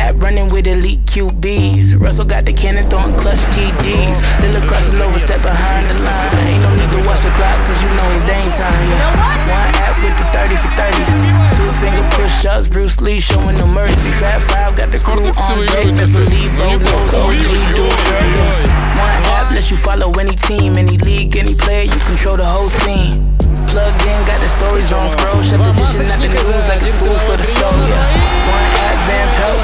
app running with elite QBs. Russell got the cannon throwing clutch TDs. Lil crossing over, step behind the line. Ain't no need to watch the clock, cause you know it's dang time, yeah. One app with the 30 for 30s. Two finger push-ups, Bruce Lee showing no mercy. Fat Five got the crew on deck, best believe bro knows OG do it earlier. One app lets you follow any team, any league, any player, you control the whole scene. Plugged in, got the stories on scroll, shut the dish and not the news like it's food for the soul, yeah. One app, Van Pelt,